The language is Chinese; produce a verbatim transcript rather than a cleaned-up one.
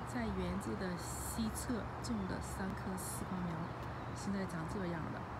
在园子的西侧种的三棵丝瓜苗，现在长这样了。